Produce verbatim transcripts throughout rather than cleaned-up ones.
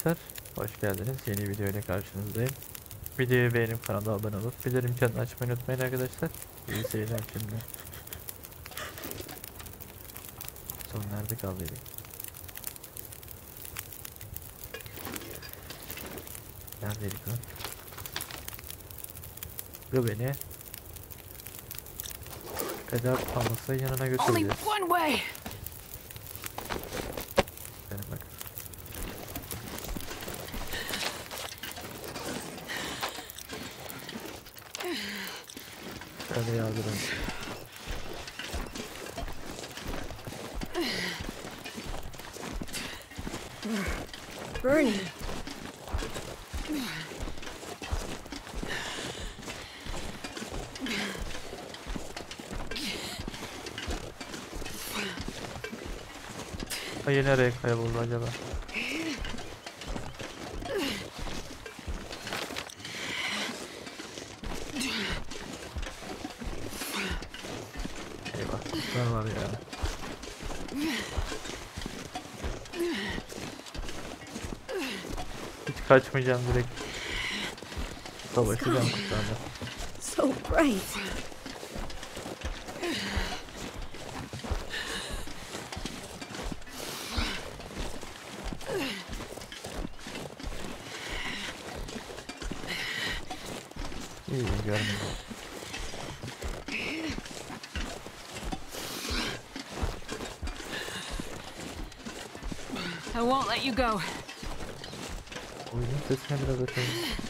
arkadaşlar, hoş geldiniz. Yeni video ile karşınızdayım. Videoyu beğenip kanala abone olup bildirim çanını açmayı unutmayın arkadaşlar. İyi seyirler şimdi. Son nerede kaldıydık? Neredeydik lan? Bu beni Kader Pamuk'un yanına götüreceğiz. Benim bak. Şöyle yağdıralım. Bernie. Ayı nereye kayboldu acaba? Eyvah, kuşlar var ya. Hiç kaçmayacağım, direkt savaşacağım kuşlarla. So bright. İyi, görmedim. I won't let you go. Oyunun sesine biraz açalım.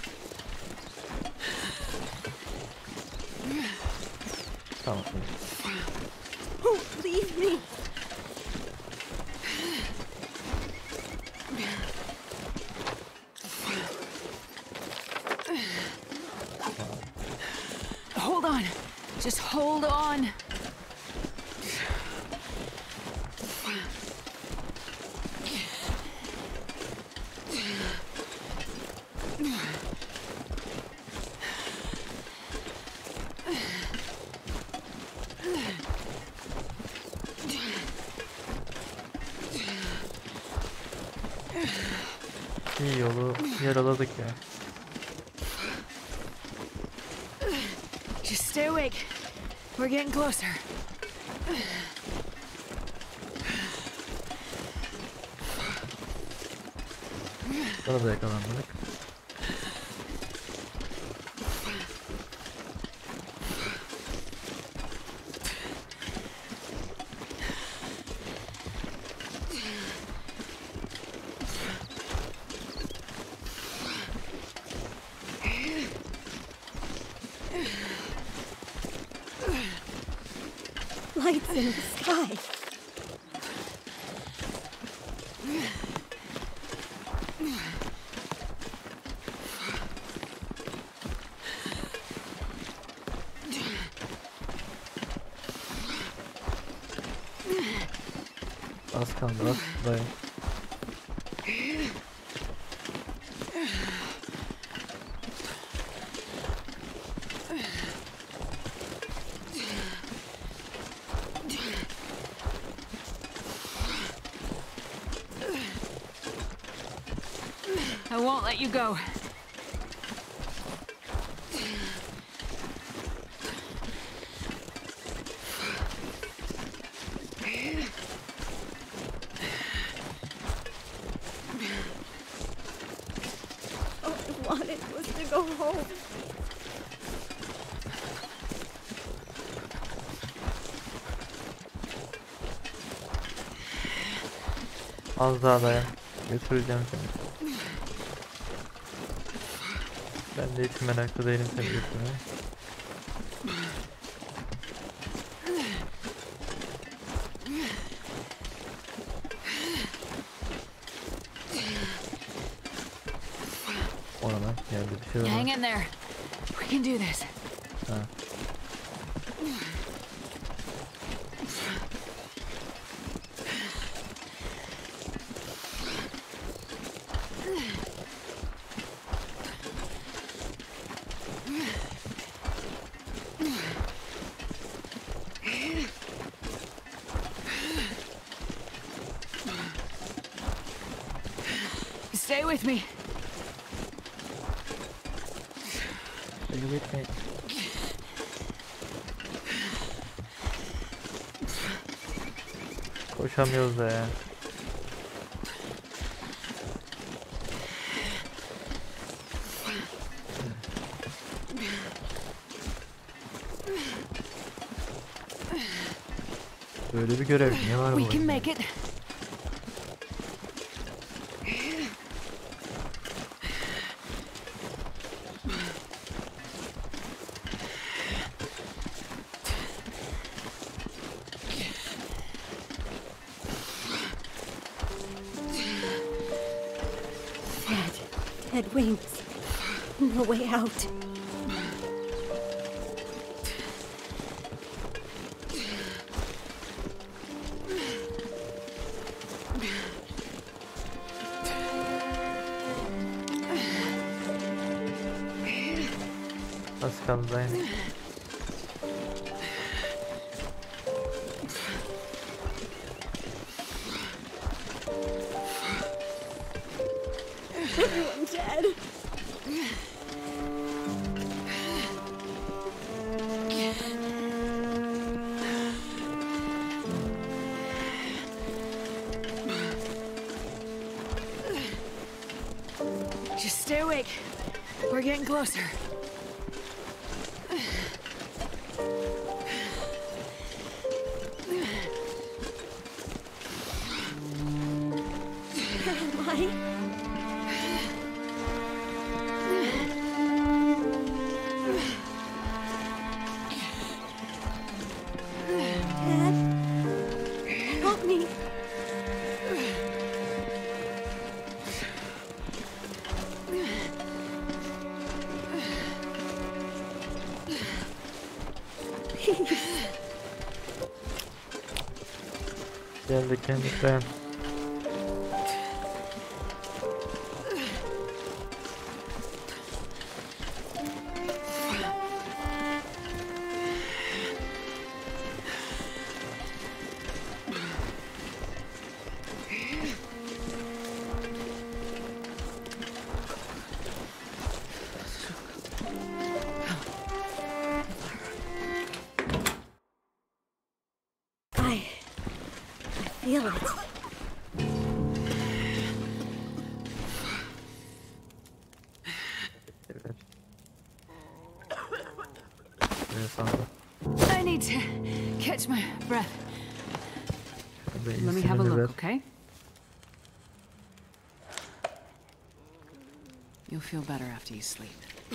Tamam. Oh, leave me. Hold on. Just hold on. İyi, yolu yaraladık ya. Just stay awake. We're getting closer. Burada yakalanmadık. Lights in the sky. Az kaldı, az dayan. I won't let you go. All I wanted was to go home. Az daha dayan. Götüreceğim seni. Ben de hiç meraklı değilim seni götürmeye. Ona lan geldi bir şey Hang var. in there. We can do this. Ha. Stay Stay with me. Stay with me. Koşamıyoruz da ya. Böyle bir görev niye var bu We can oyunda? make it. Dead. Dead wings. No way out. Az kaldı dayan. Everyone dead. Just stay awake. We're getting closer. Am I? Dad? Help me. Please. Geldik kendisi. I... I feel it. Evet. Böyle sandım. I need to catch my breath. Hadi Let me iyisini have a bir look, ver. okay? You'll feel better after you sleep.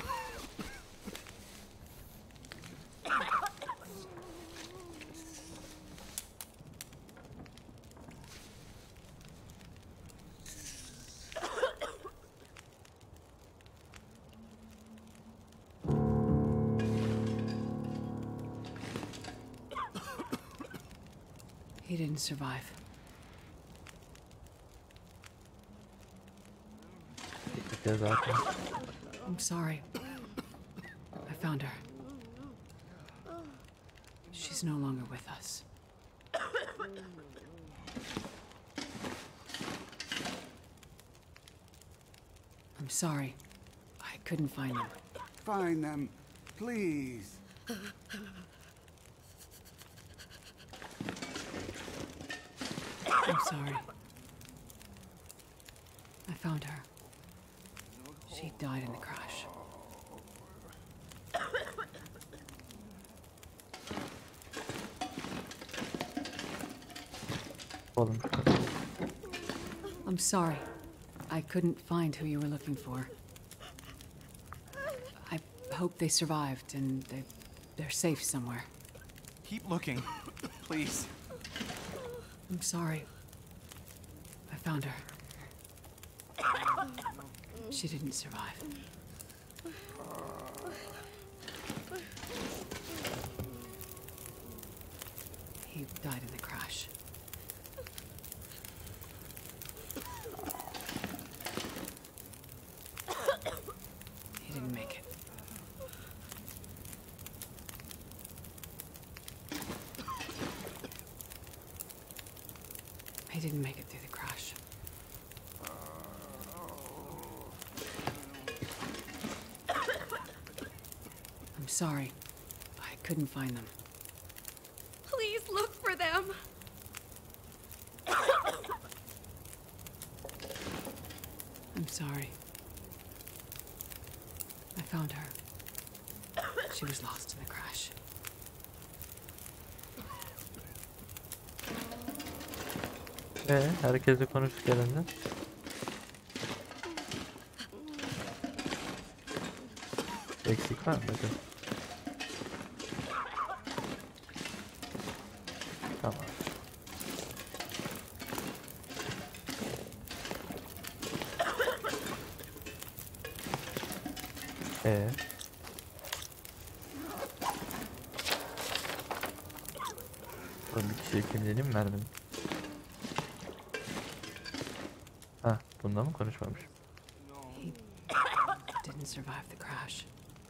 He didn't survive. Gitti zaten. I'm sorry. I found her. She's no longer with us. I'm sorry. I couldn't find them. Find them, please. I'm sorry. I found her. She died in the crash. Oğlum. I'm sorry. I couldn't find who you were looking for. I hope they survived and they, they're safe somewhere. Keep looking, please. I'm sorry. I found her. She didn't survive. He died in the crash. He didn't make it. He didn't make it through the crash. sorry. I couldn't find them. Please look for them. I'm sorry. I found her. She was lost in the crash. Ee, herkesle konuştuk gelenden. Eksik var mı? Bakın. Tamam. Ee. Oğlum bir kişiye kimliğini mi verdim? Ha, bunda mı konuşmamış? He didn't survive the crash.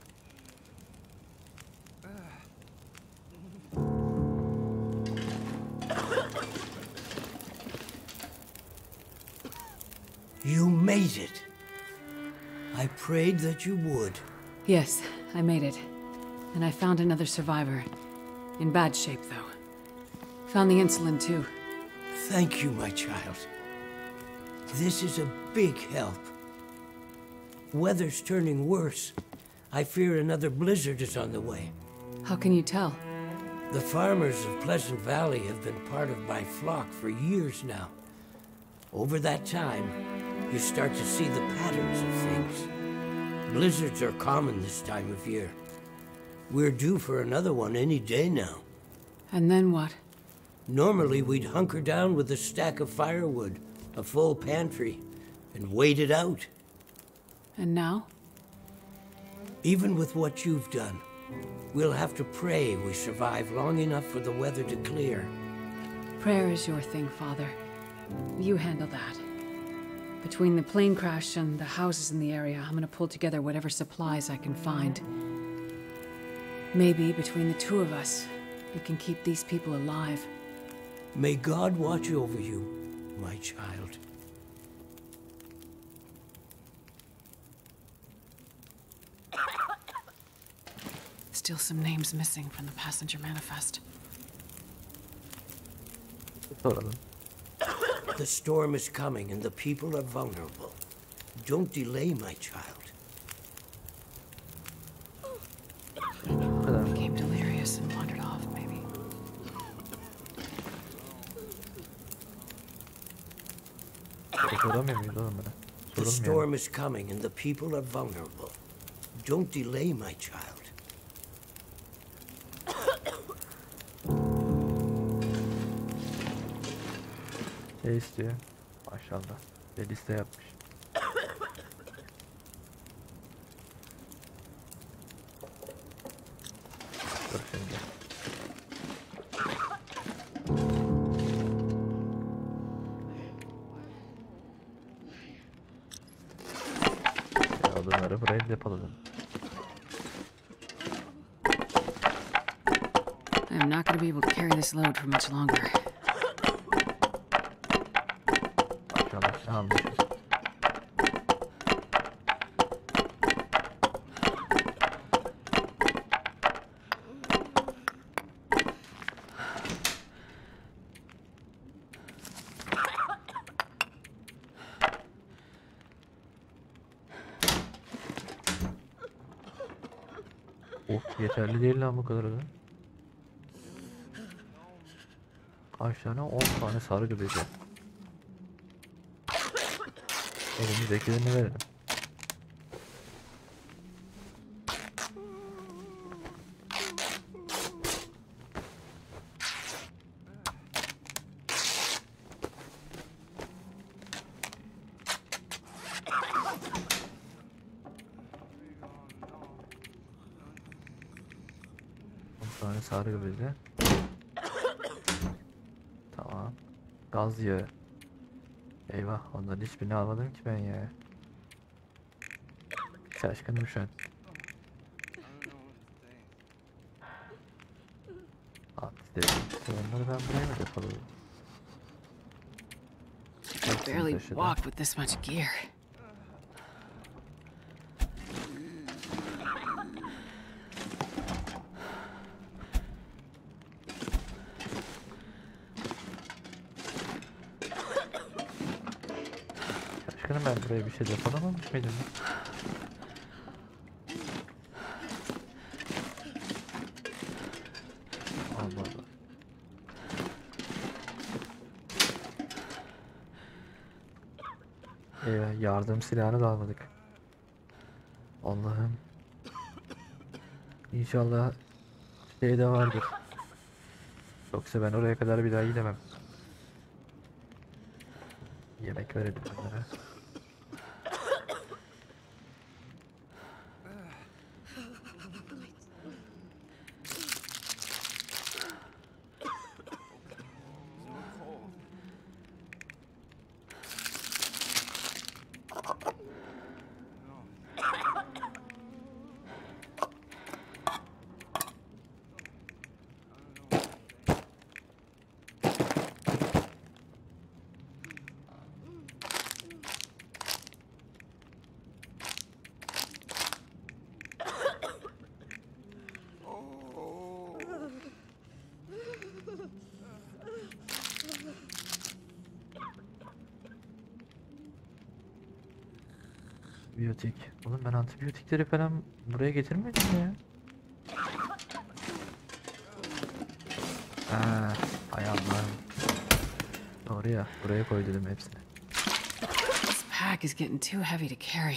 You made it. I prayed that you would. Yes, I made it. And I found another survivor. In bad shape, though. Found the insulin, too. Thank you, my child. This is a big help. Weather's turning worse. I fear another blizzard is on the way. How can you tell? The farmers of Pleasant Valley have been part of my flock for years now. Over that time, you start to see the patterns of things. Blizzards are common this time of year. We're due for another one any day now. And then what? Normally, we'd hunker down with a stack of firewood, a full pantry, and wait it out. And now? Even with what you've done, we'll have to pray we survive long enough for the weather to clear. Prayer is your thing, Father. You handle that. Between the plane crash and the houses in the area, I'm gonna pull together whatever supplies I can find. Maybe between the two of us, we can keep these people alive. May God watch over you, my child. Still some names missing from the passenger manifest. Soralım. The storm is coming and the people are vulnerable. Don't delay, my child. Bu kadar. Became delirious and wandered off, maybe. Soramıyor muyuz oğlum bana? The Sorulmuyor. storm is coming and the people are vulnerable. Don't delay, my child. Ne istiyor? Maşallah. Bir liste yapmış. Dur şimdi. Ya odunları buraya depoladım. I'm not gonna be able to carry this load for much longer. Maşallah ne almışız. Of yeterli değil lan bu kadar da. Kaç tane? on tane sargı bezi. Elimizdekilerini verelim. on tane sargı bezi. Tamam. Gaz yağı. Eyvah, onların hiçbirini almadım ki ben ya. Şaşkınım şu an. Abi dedim, onları ben buraya mı depoladım? I barely walked with this much gear. Şaşkınım, ben buraya bir şey yapamamış mıydım? Allah Allah. Eyvah, yardım silahını da almadık. Allah'ım. İnşallah şey de vardır. Yoksa ben oraya kadar bir daha gidemem. Yemek verelim onlara. Antibiyotik. Oğlum ben antibiyotikleri falan buraya getirmedim ya. Ha, hay Allah'ım. Doğru ya. Buraya koy dedim hepsini. This pack is getting too heavy to carry.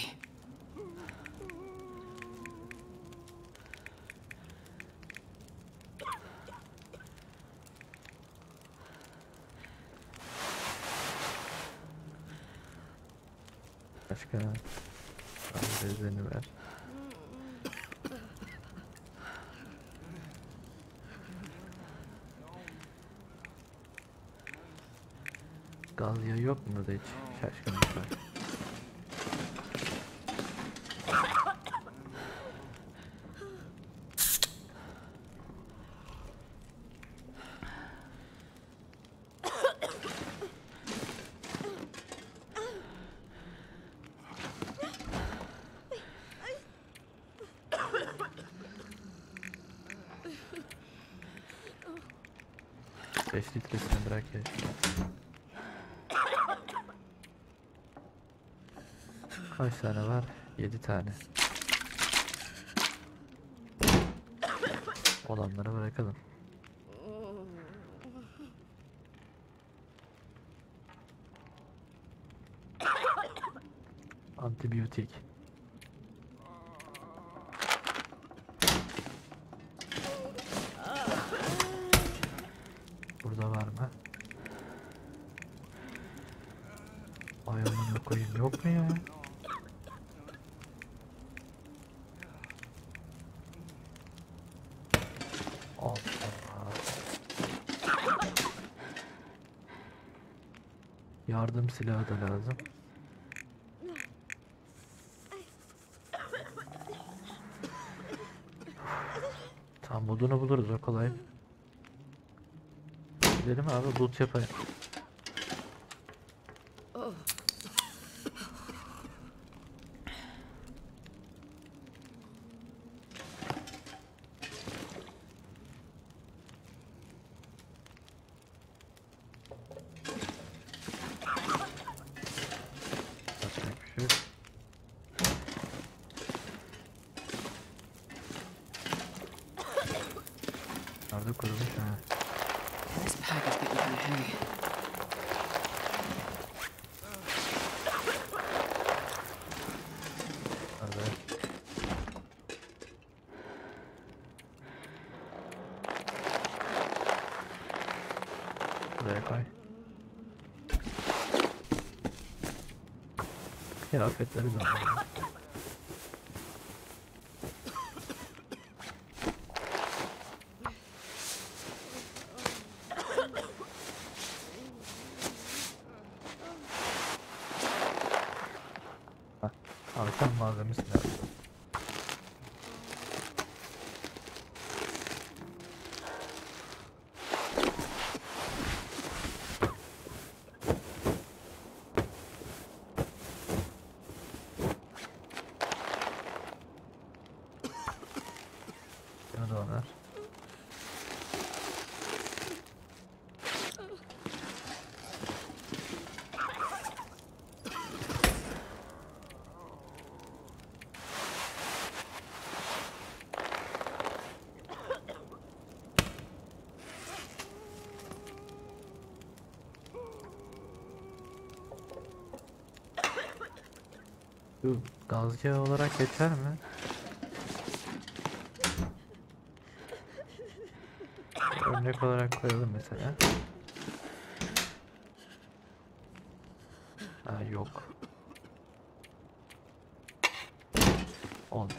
Başka bezlerini ver. Gaz yağı yok mu burada hiç? Şaşkınlık var. beş litresini bırak ya. Kaç tane var? yedi tane. Olanları bırakalım. Antibiyotik. Burada var mı? Ay amına koyayım, yok mu ya? Allah. Yardım silahı da lazım. Tam budunu buluruz, o kolay. Gidelim abi, loot yapayım. Yapacak bir şey yok. Nerede kurulmuş ha? This pack is getting kind of heavy. Nerede? Buraya koy. Kıyafetleri de var. Arkan malzemesi lazım. Şunu da onlar. Bu gaz yağı olarak geçer mi? Örnek olarak koyalım mesela. Ha yok. Oldu.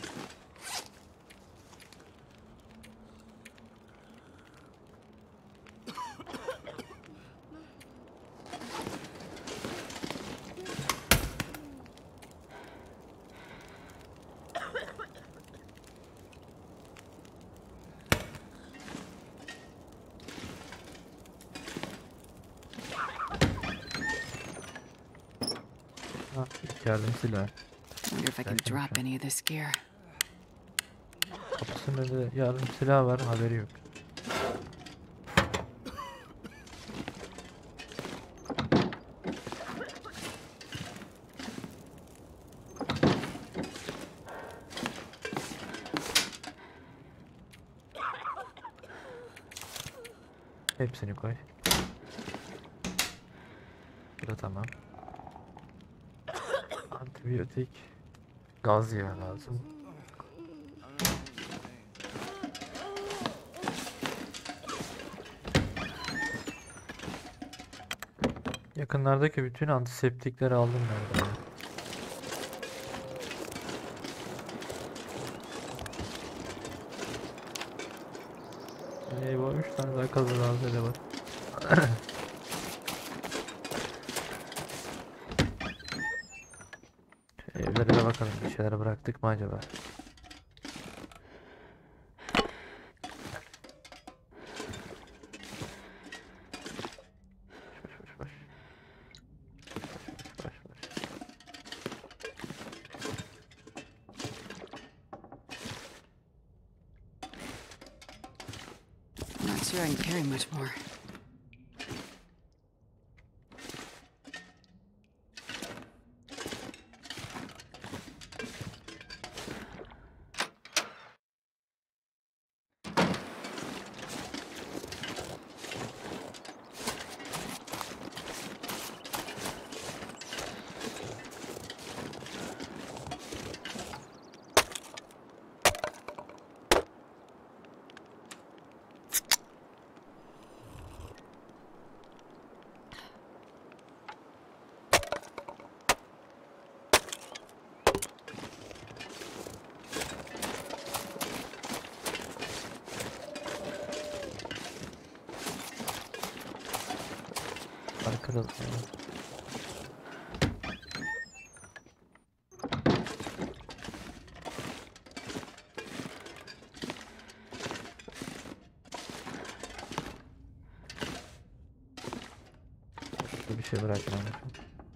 Ha, ilk yardım silahı. Wonder if I can Second drop shot. any of this gear. Kapısının önünde yardım silahı var, haberi yok. Hepsini koy. Bu da tamam. Antibiyotik. Gaz yağı lazım. Yakınlardaki bütün antiseptikleri aldım nereden? Eyvah, üç tane daha kazı lazım var. Evlere de bakalım, bir şeyler bıraktık mı acaba? Boş, boş, boş. Boş, boş, boş. I'm not sure I can carry much more. Arkada. Şurada bir şey bırakmam lazım.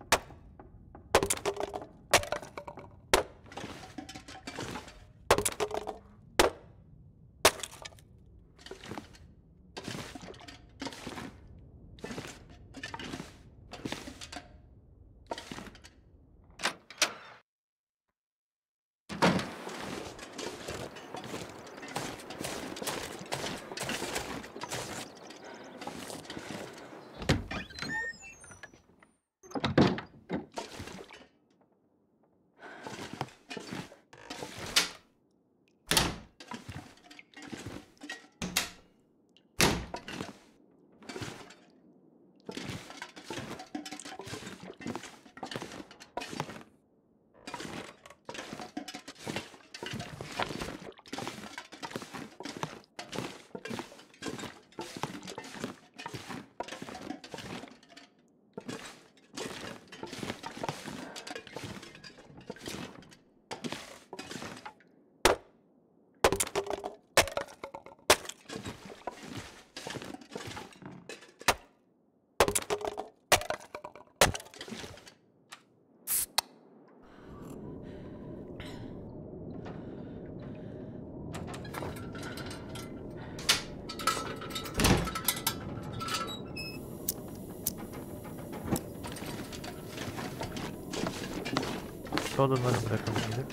Şu odunları bırakalım gidip.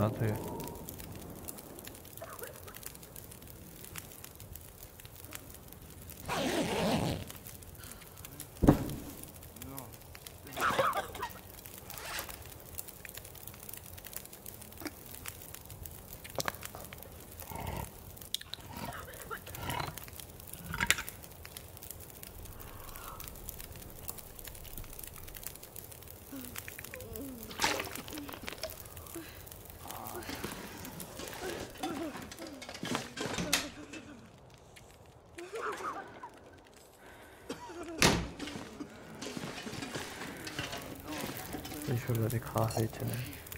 atıyor. Ve şurada bir kahve içelim.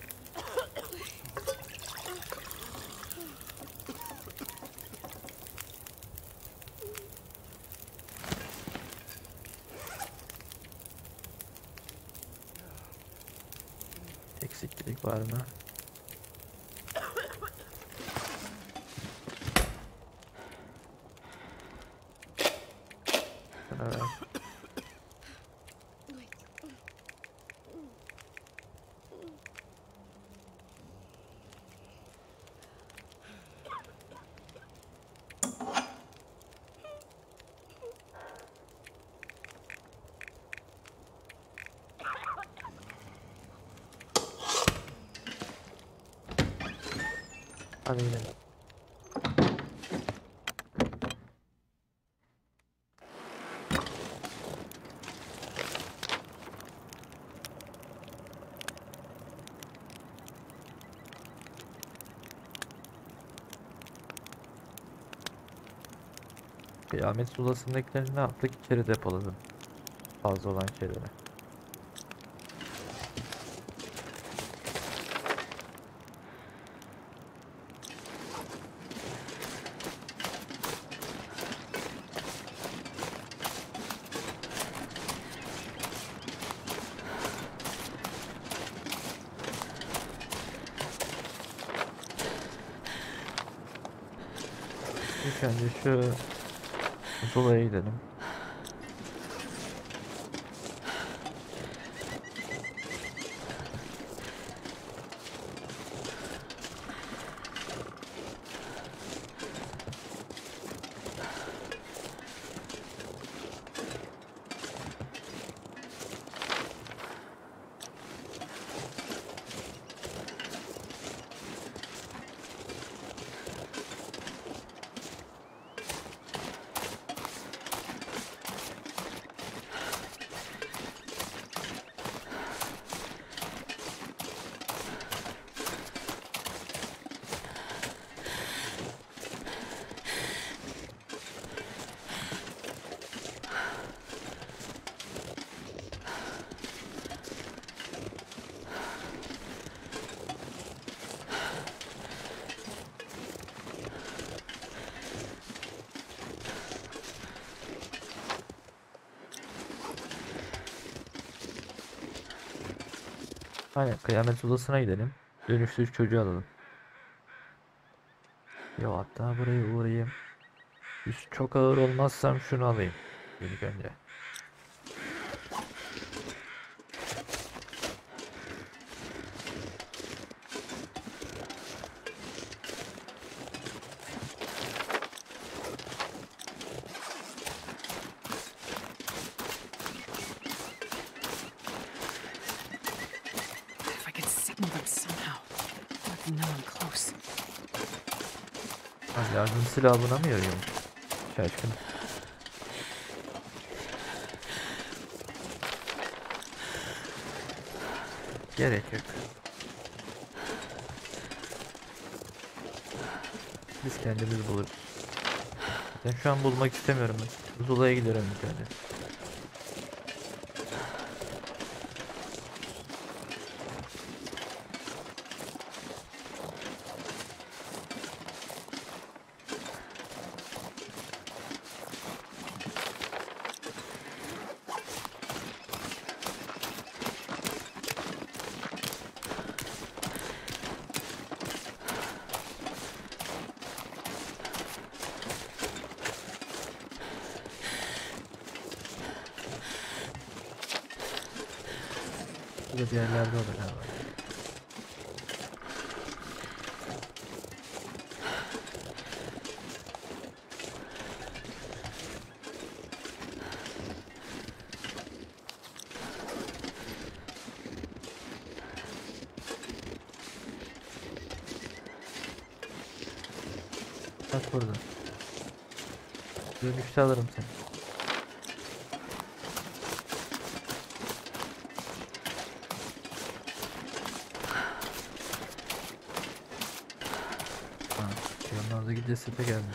Eksiklik var mı? Evet. Hadi gidelim. Kıyamet sulasındakileri ne yaptık? İçeri depoladım. Fazla olan şeyleri. İlk önce şu Zula'ya gidelim. Aynen, kıyamet odasına gidelim. Dönüştür çocuğu alalım. Ya hatta buraya uğrayayım. Üst çok ağır olmazsam şunu alayım. İlk önce. If I could signal them somehow, let them know I'm close. Ha, yardım silahı buna mı yarıyormuş? Şaşkın. Gerek yok. Biz kendimiz buluruz. Ben şu an bulmak istemiyorum ben. Zula'ya gidiyorum bir tane. Burada bir yerlerde olur galiba. Bak burada. Dönüşte alırım seni. Ha, yanlardaki cesete geldi.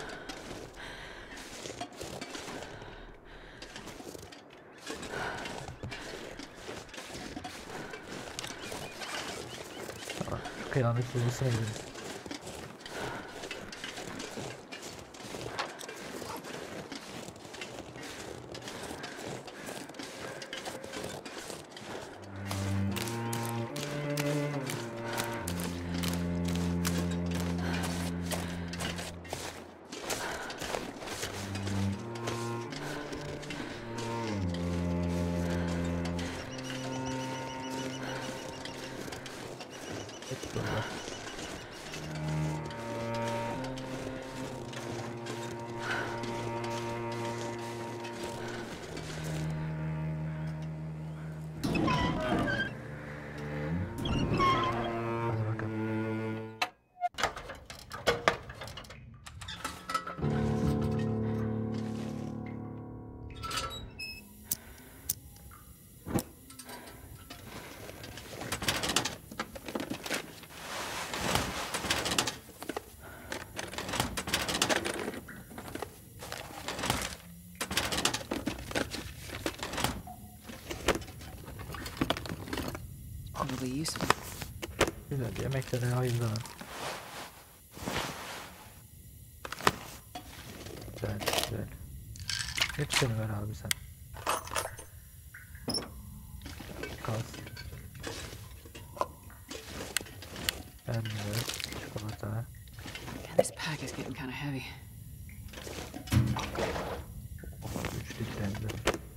Ha, şu kıyamet yuvasına gidelim. Hep burada. Hadi bakalım. Probably useful. Güzel yemeklere ayırdılar. Güzel güzel. Hepsini ver abi sen. Kalsın. Ben de çikolata. Man, this pack is getting kind of heavy. Oh, üç litrendi.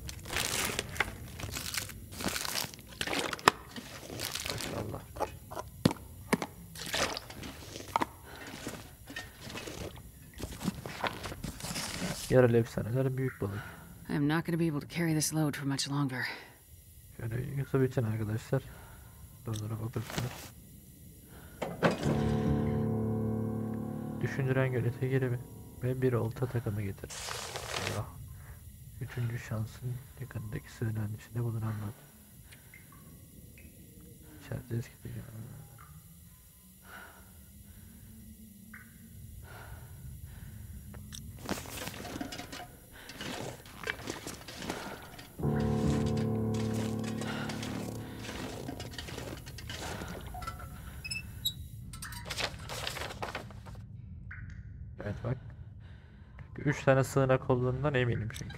Maşallah. Yarılı efsaneler büyük balık. I am not going to be able to carry this load for much longer. Şöyle YouTube için arkadaşlar. Durdurup bakırsınız. Düşündüren gölete geri ve bir olta takımı getir. Allah. Üçüncü şansın yakındaki sığınağın içinde bulunanlar. İçeride eski dünya. Evet bak. Üç tane sığınak olduğundan eminim çünkü.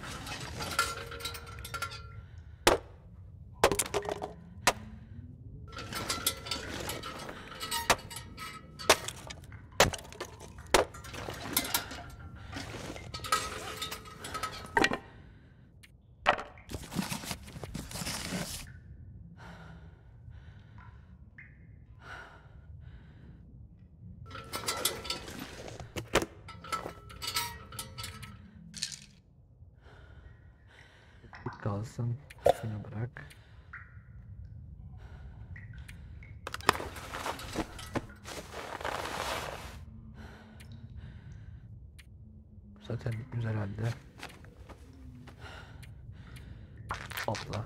Kalsın. Şunu bırak. Zaten güzel halde. Hopla.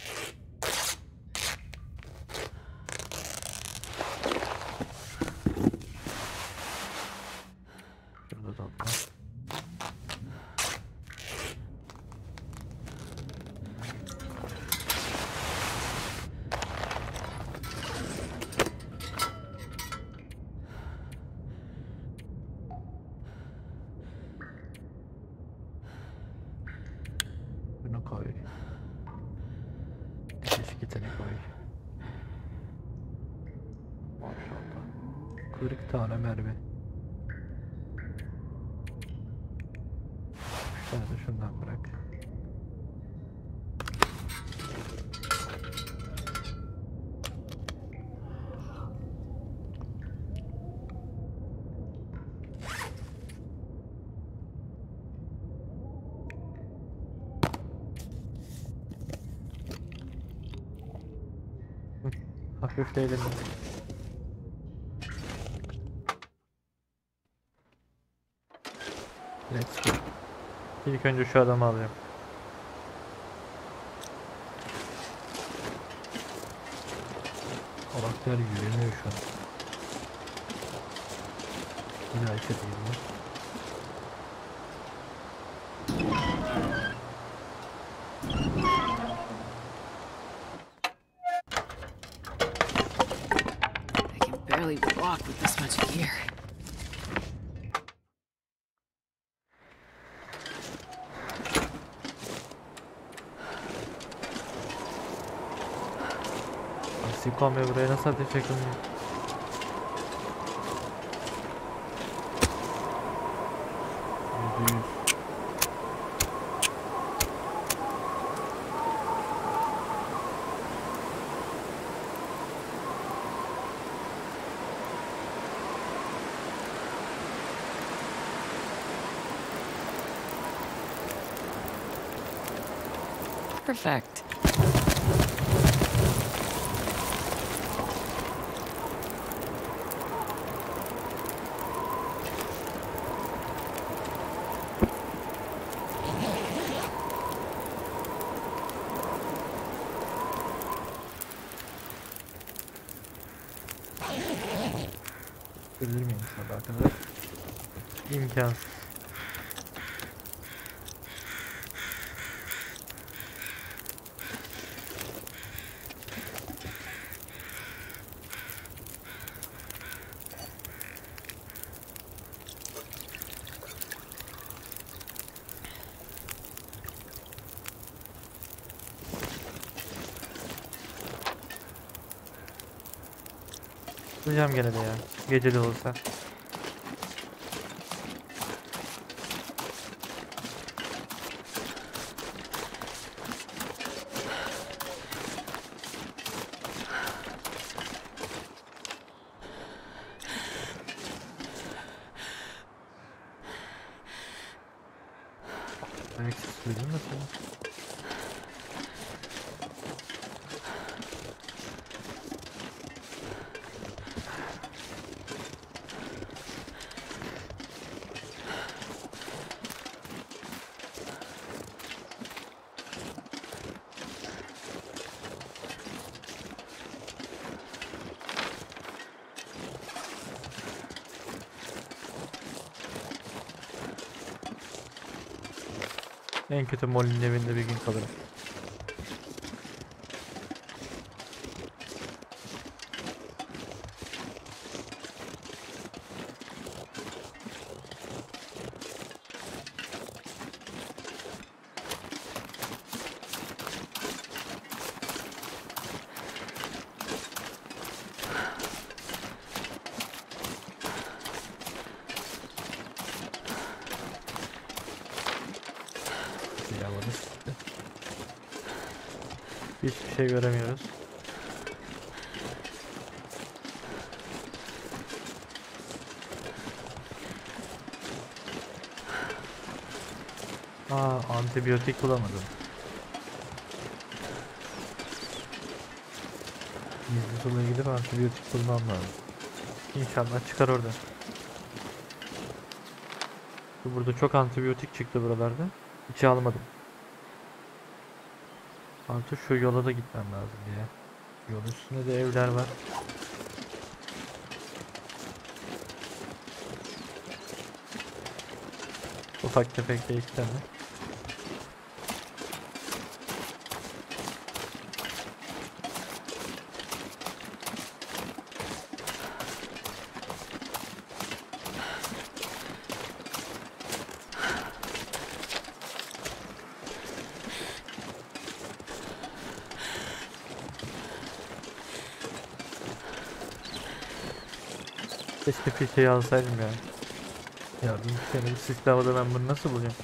Şurada topla. Bunu koy. Etiketini koy. Maşallah. kırk tane mermi. üç tane de şundan bırak. Hafifleyelim. Let's go. İlk önce şu adamı alayım. Karakter yürüyemiyor şu an. Yine hareket ediyor. I can barely walk with this much gear. Sikome buraya nasıl ateş yakılmıyor? Yüzde yüz. Perfect. Görür müyüm sabaha kadar? İmkansız. Bulacağım gene de ya. Gece de olsa. Ayak sesi duydun mu sen? En kötü Molly'nin evinde bir gün kalırım. Hiçbir şey göremiyoruz. Aa, antibiyotik bulamadım. Gizli soluya gidip antibiyotik bulmam lazım. İnşallah çıkar orada. Burada çok antibiyotik çıktı buralarda. Hiç almadım. Artık şu yola da gitmem lazım ya. Yol üstünde de evler var. Ufak tefek de iki tane. Keşke filtreyi alsaydım ya. Ya bir sene bir sisli havada ben bunu nasıl bulacağım?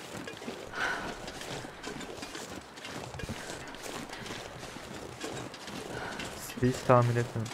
Siteyi hiç tahmin etmedim.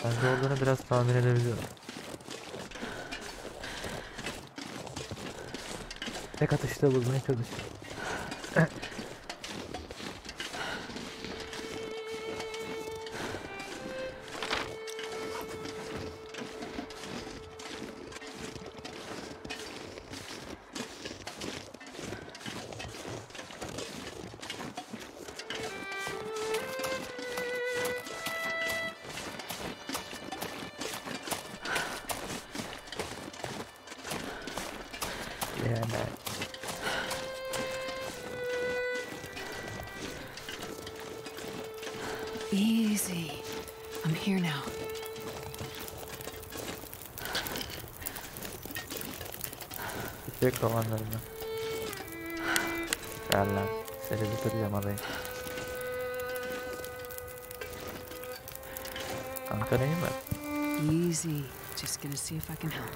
Bence olduğunu biraz tahmin edebiliyorum. Tek atışta bulmaya çalış. Yeah, man. Easy. I'm here now. Çek kovanlarını. Gel lan. Seni bitireceğim adayı. Kanka neyin var? Easy. Just gonna see if I can help.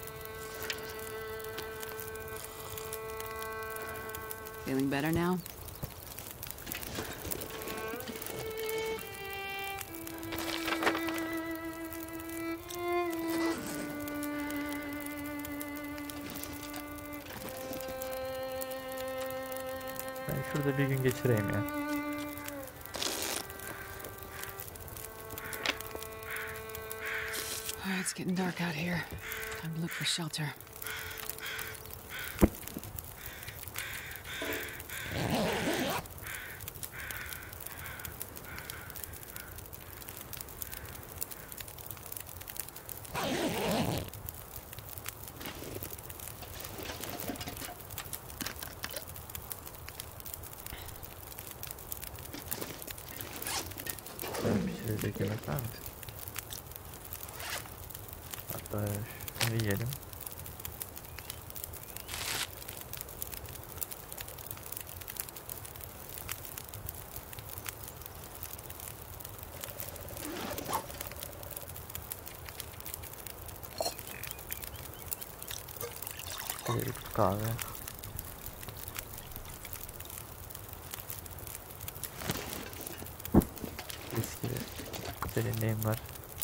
Feeling better now? Ben şurada bir gün geçireyim ya. Alright, it's getting dark out here. Time to look for shelter. Böyle pişirecek yemek var mı? Hatta şunu yiyelim. Şöyle bir kahve. Viski. Senin neyin var?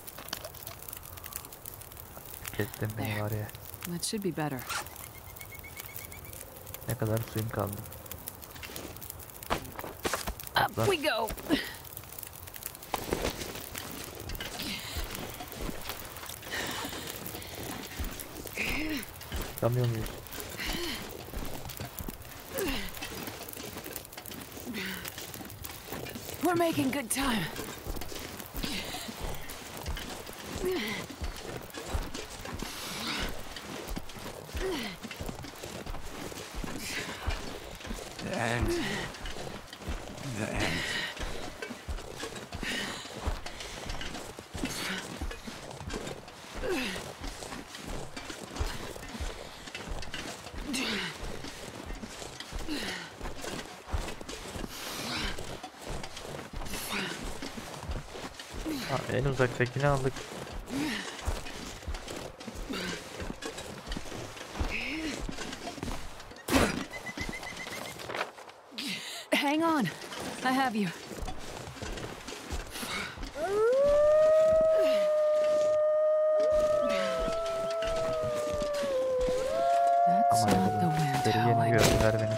Tükettim beni var ya. That should be better. Ne kadar suyum kaldı. Up Lan. we go. Çıkamıyor muyuz? We're making good time. The end. The end. Ha, en uzaktakini aldık. Hang on. I have you. That's Aman not the Allah'ım. wind Geri how yeni I gördüler beni.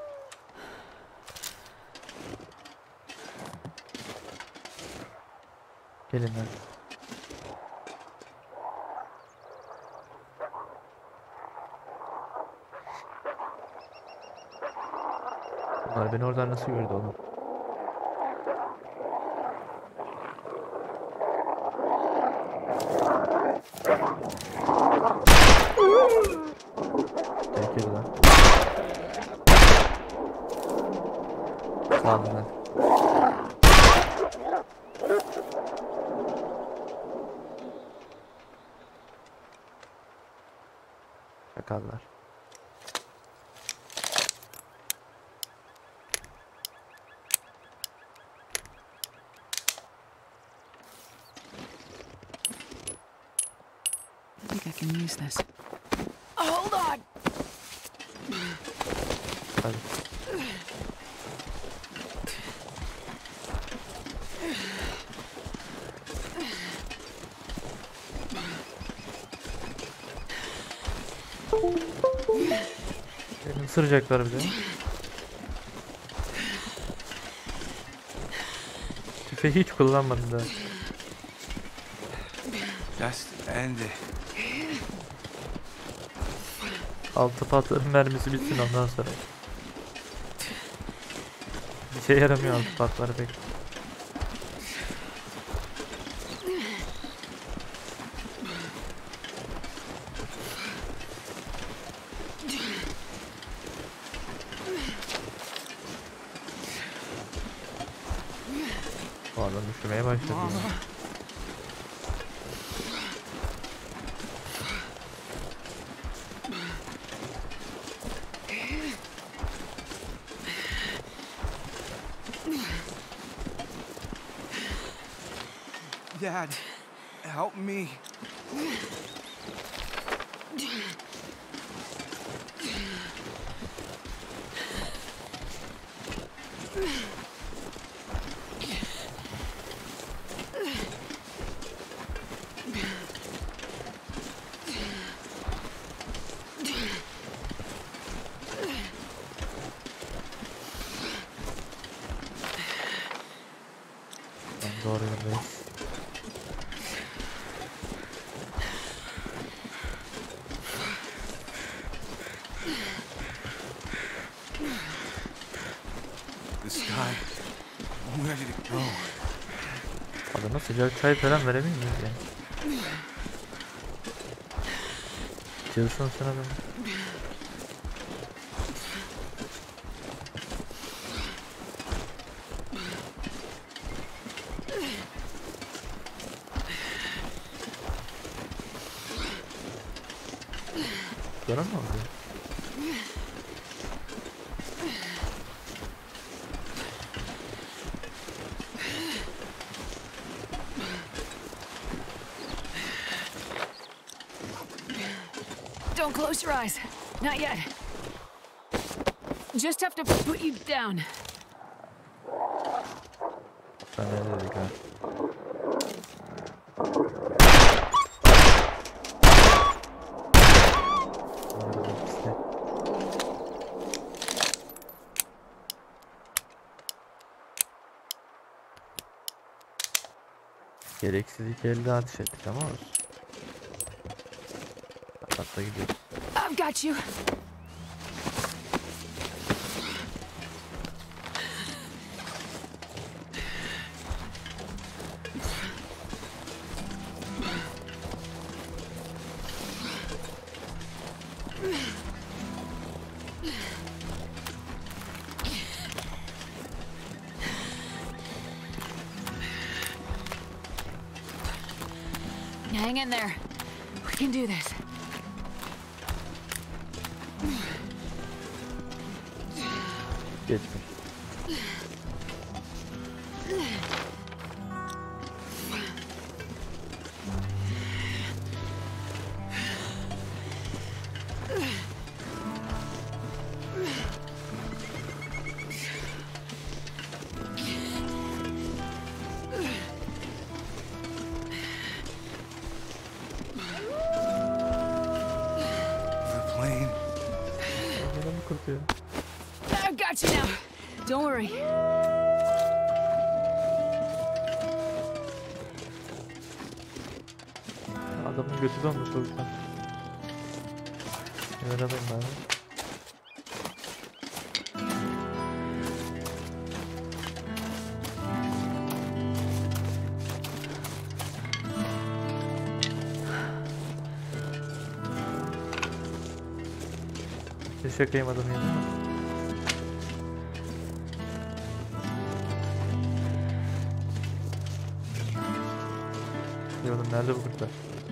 Gelin lan. Bunlar beni oradan nasıl gördü oğlum? Tehlikeli lan. Sağ olun lan. Çakallar. I think I can use this. Hold on. Hadi. Beni ısıracaklar bir de. Tüfeği hiç kullanmadım daha. Just end it. Altı patların mermisi bitsin ondan sonra. Bir şey yaramıyor altı patları pek. Bu adam üşümeye başladı. ya. Dad, help me. Ben doğru yolundayız. The sky. Where did it go? Adama sıcak çay falan verebilir miyiz ya? Çılsın sen adam. Gören mi oldu? Don't close your eyes. Not yet. Just have to put you down. Ben ne dedik ha? Orada işte. Gereksiz iki elde ateş ettik ama olsun. Hatta gidiyoruz. I've got you. Hang in there. We can do this. Geçmiş. The plane. Adamı kurtuyor. I've got you now. Don't worry. Adamın götü donmuş soğuktan. Neler alayım bari. Hiç şakayım adamı yedin mi? Oğlum nerede bu kurtlar?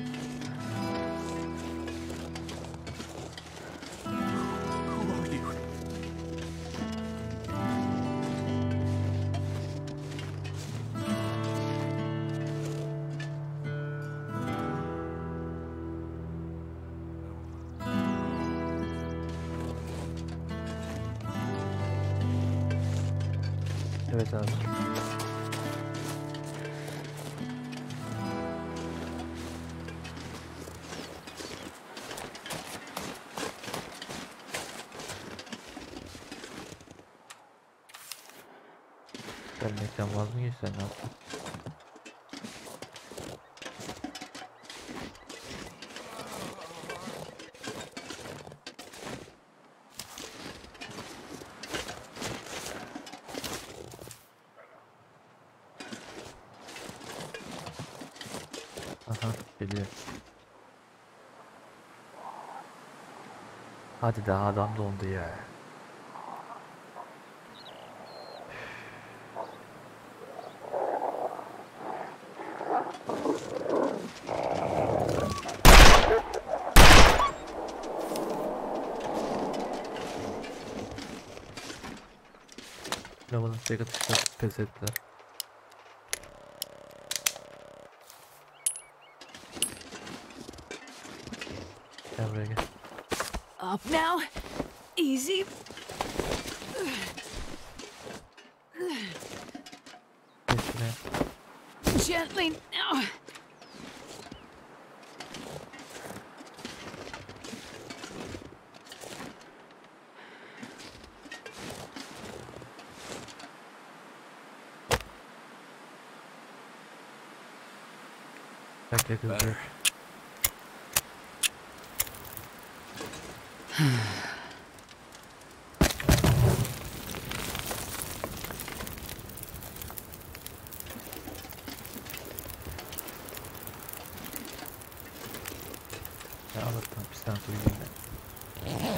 Who are you? Evet abi. Gelmekten vaz mı geçsen ne yaptın? Aha geliyor. Hadi daha adam dondu ya. Lavanın tek atışta pes ettiler. Gel buraya gel. Up now. Easy. Geç şuraya. Gently now. Bekle kızdır. Ya Allah'tan bir sen uyuyayım ben.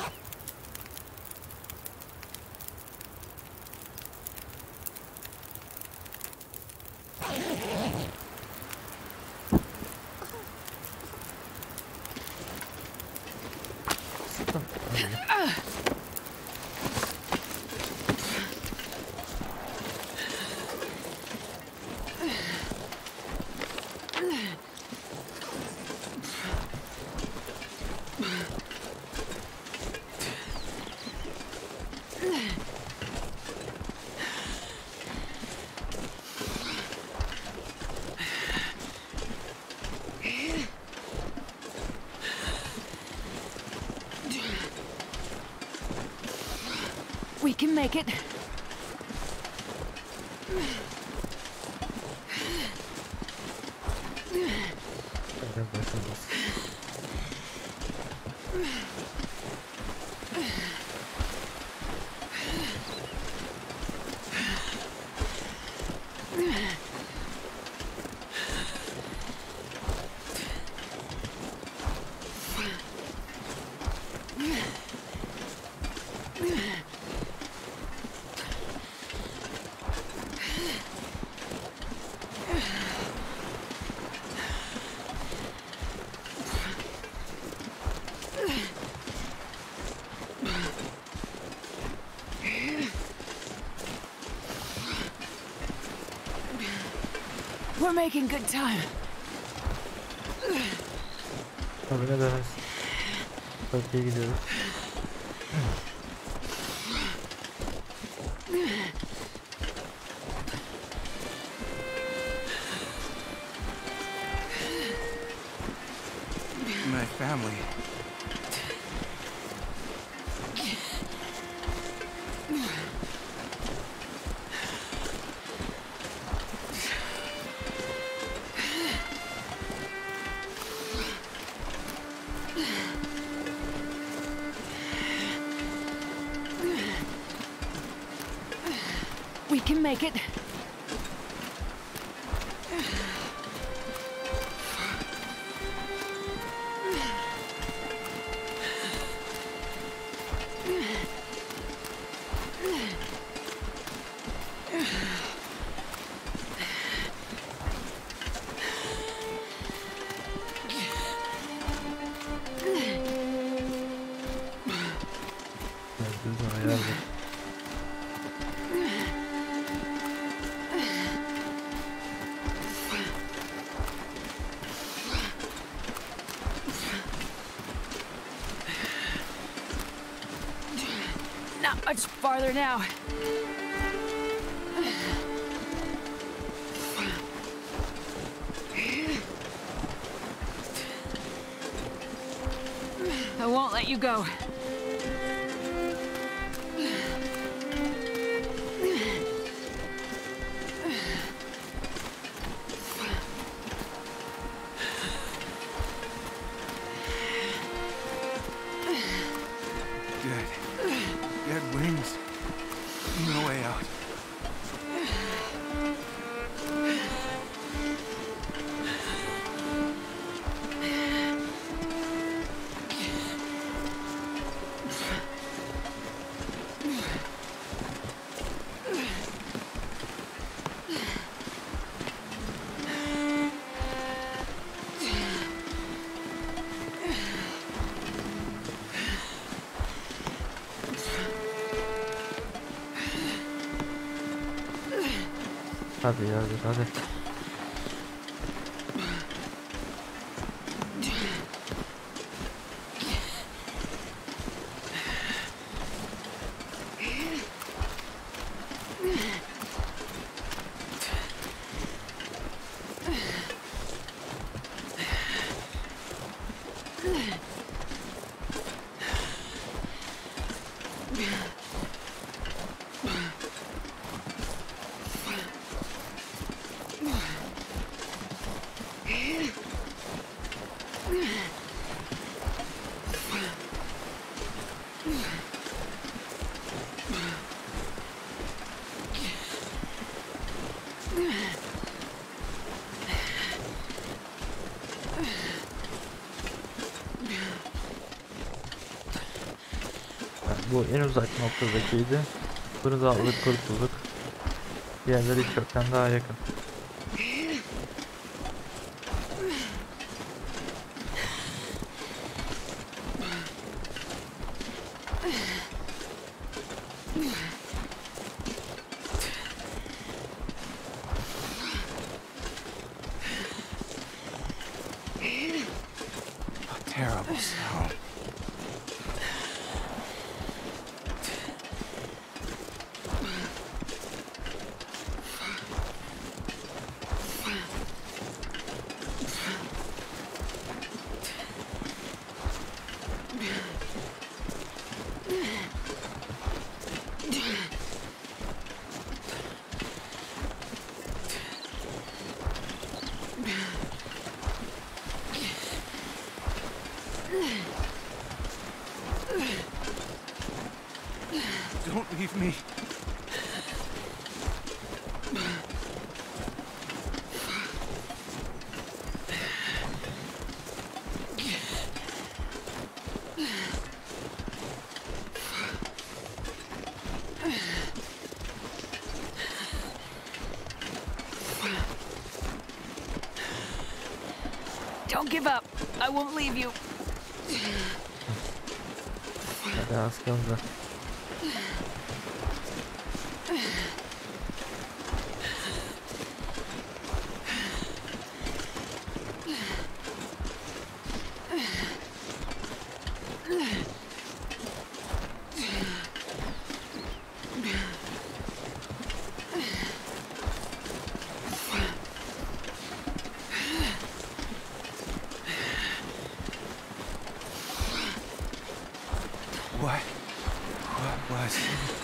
Sıktım. Hadi. We can make it. Hadi başlayacağız. We're making good time. Tabii ne demez. Çok iyi gidiyoruz. My family. We can make it. Gördüğünüz zaman herhalde. Not much farther now. I won't let you go. Hadi yardır hadi. Bu en uzak noktadakiydi. Bunu da aldık kurtulduk. Diğerleri çoktan daha yakın. A terrible sound. Don't leave me. Don't give up. I won't leave you. Hadi az kaldı. What? What was?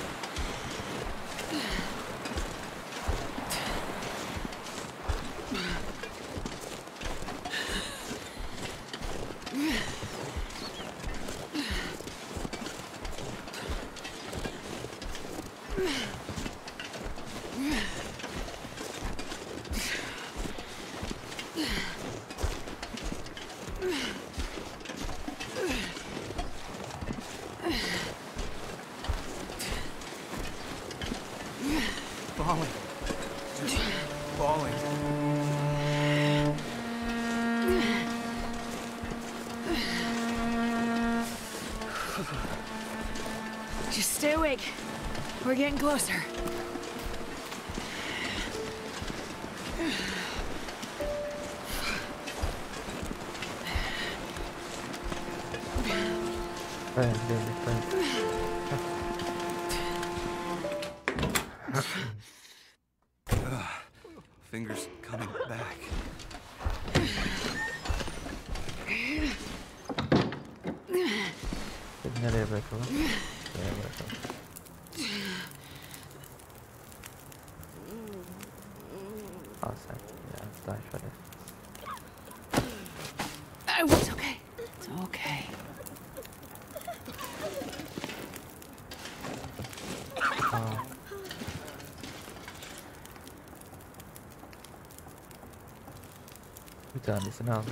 Falling. Just falling. Just stay awake. We're getting closer. Dayan dayan dayan. Fingers coming back. Seni nereye bırakalım? Nereye bırakalım? Al sen. Biraz daha şöyle. Oh, it's okay. It's okay. Aa. Bir tanesini aldık.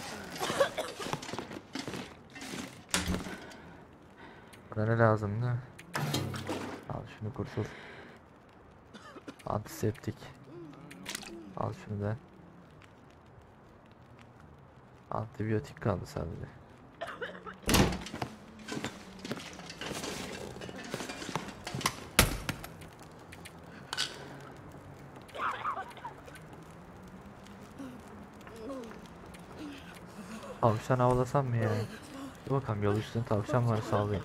Bana ne lazımdı? Al şunu kurtul. Antiseptik. Al şunu da. Antibiyotik kaldı sadece. Tavşan avlasam mı ya? Dur bakalım, yol üstünde tavşan varsa alayım.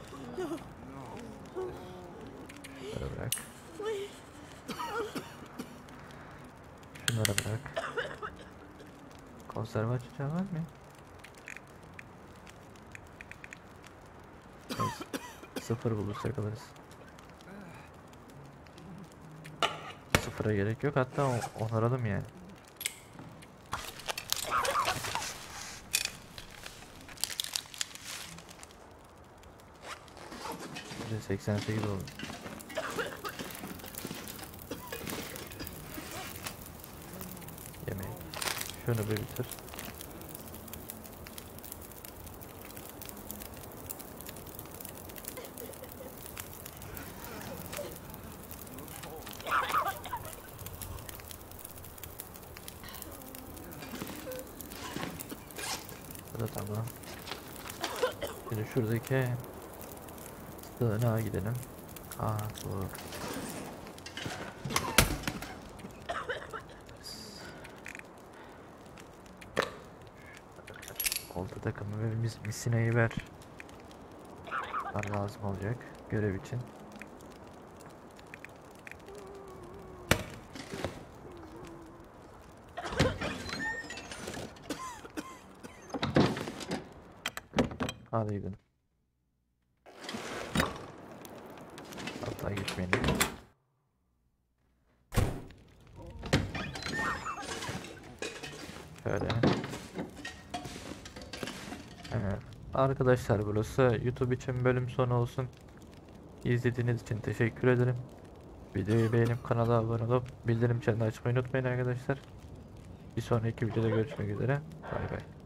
Şunları bırak. Şunları bırak. Konserve açacağı var mı? Neyse. Sıfır bulursak alırız. Sıfıra gerek yok, hatta o- onaralım yani. seksen sekiz oldu. Yemeği. Şunu bir bitir. Bu da tamam. Şimdi şuradaki sığınağa gidelim. Aa bu. Olta takımı ve mis misineyi ver. Bunlar lazım olacak görev için. Hadi gidelim. Hatta gitmeyelim. Şöyle. Evet. Arkadaşlar, burası YouTube için bölüm sonu olsun. İzlediğiniz için teşekkür ederim. Videoyu beğenip kanala abone olup bildirim çanını açmayı unutmayın arkadaşlar. Bir sonraki videoda görüşmek üzere. Bay bay.